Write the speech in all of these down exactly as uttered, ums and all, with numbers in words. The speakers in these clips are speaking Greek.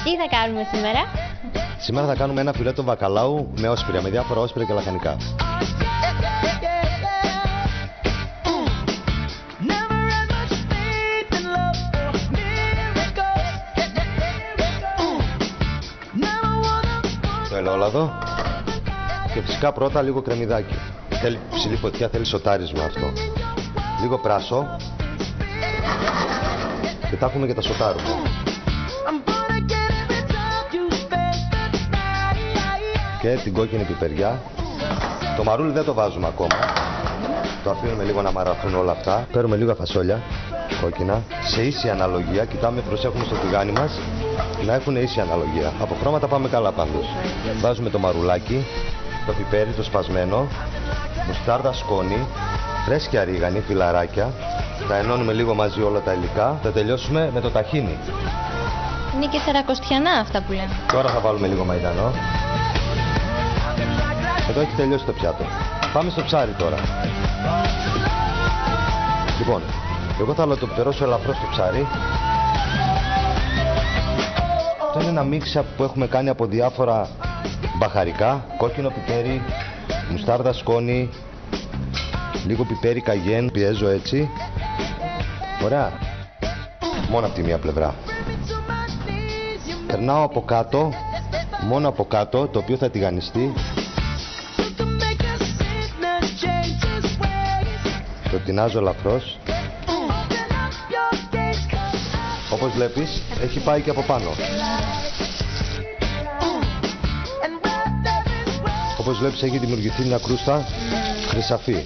Τι θα κάνουμε σήμερα? Σήμερα θα κάνουμε ένα φιλέτο βακαλάου με όσπρια, με διάφορα όσπρια και λαχανικά. Το ελαιόλαδο και φυσικά πρώτα λίγο κρεμμυδάκι. Θέλει ψηλή φωτιά, θέλει σοτάρισμα αυτό. Λίγο πράσο και τα έχουμε και τα σοτάρουμε. Και την κόκκινη πιπεριά. Το μαρούλι δεν το βάζουμε ακόμα. Το αφήνουμε λίγο να μαραθούν όλα αυτά. Παίρνουμε λίγα φασόλια κόκκινα σε ίση αναλογία. Κοιτάμε, προσέχουμε στο τηγάνι μας να έχουν ίση αναλογία. Από χρώματα πάμε καλά πάντως. Βάζουμε το μαρουλάκι, το πιπέρι, το σπασμένο, μουστάρδα, σκόνη, φρέσκια ρίγανη, φιλαράκια. Τα ενώνουμε λίγο μαζί όλα τα υλικά. Θα τελειώσουμε με το ταχίνι. Είναι και σαρακοστιανά αυτά που λέμε. Τώρα θα βάλουμε λίγο μαϊντανό. Εδώ έχει τελειώσει το πιάτο. Πάμε στο ψάρι τώρα. Λοιπόν, εγώ θα το περώσω ελαφρώς στο ψάρι. Αυτό είναι ένα μίξα που έχουμε κάνει από διάφορα μπαχαρικά. Κόκκινο πιπέρι, μουστάρδα, σκόνη, λίγο πιπέρι καγιέν. Πιέζω έτσι. Ωραία. Μόνο από τη μία πλευρά. Περνάω από κάτω, μόνο από κάτω, το οποίο θα τηγανιστεί. Το τεινάζω ελαφρώς. Όπως βλέπεις, έχει πάει και από πάνω. Όπως βλέπεις, έχει δημιουργηθεί μια κρούστα χρυσαφή.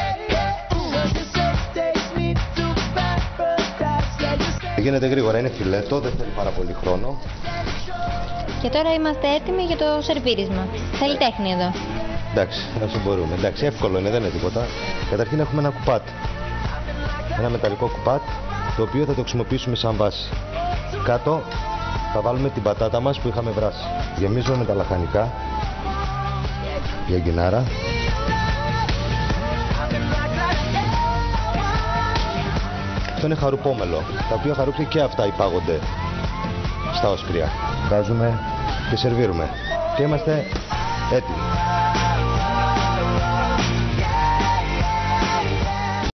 Γίνεται γρήγορα, είναι φιλέτο, δεν θέλει πάρα πολύ χρόνο. Και τώρα είμαστε έτοιμοι για το σερβίρισμα. Θέλει τέχνη εδώ. Εντάξει, όσο μπορούμε. Εντάξει, εύκολο είναι, δεν είναι τίποτα. Καταρχήν έχουμε ένα κουπάτ. Ένα μεταλλικό κουπάτ, το οποίο θα το χρησιμοποιήσουμε σαν βάση. Κάτω θα βάλουμε την πατάτα μας που είχαμε βράσει. Γεμίζουμε με τα λαχανικά. Για γκινάρα. Αυτό είναι χαρουπόμελο, τα οποία χαρούπια και αυτά υπάγονται στα όσπρια. Βάζουμε και σερβίρουμε. Και είμαστε έτοιμοι.